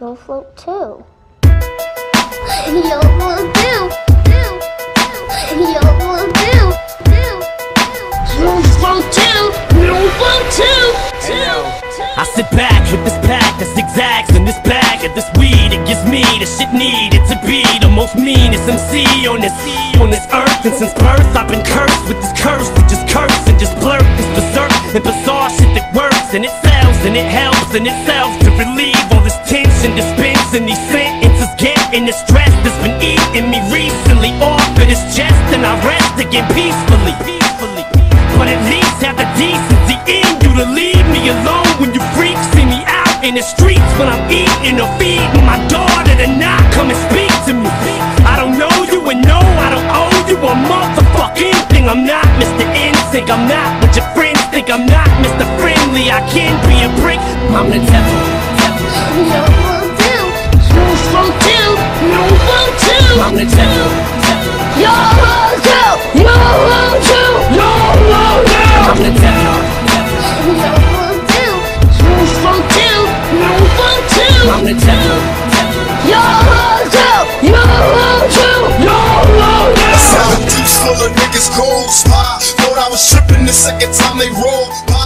You'll float too. You'll float too. You'll float too. You'll float too. You'll float too. I sit back with this pack of zigzags in this bag of this weed. It gives me the shit needed to be the most meanest MC on this earth. And since birth I've been cursed with this curse to just curse and just blurt this berserk and bizarre shit that works. And it sells and it helps and it sells to relieve all this tension, dispensing these sentences, getting the stress that's been eating me recently off of this chest. And I rest again peacefully. But at least have the decency in you to leave me alone when you freaks see me out in the streets when I'm eating or feeding my daughter to not come and speak to me. I don't know you and no, I don't owe you a motherfucking thing. I'm not Mr. Instinct, I'm not what your friends think. I'm not Mr. Friendly, I can be a brick. I'm the devil. You'll float too. You'll float too. You'll float too. I'm the devil. You'll float too. You'll float too. You'll float too. I'm the devil. You'll float too. You'll float too. You'll float too. I'm the devil. You'll float too. You'll float too. You'll float too. 7 deep full of niggas cold spot. Thought I was tripping the second time they rolled by.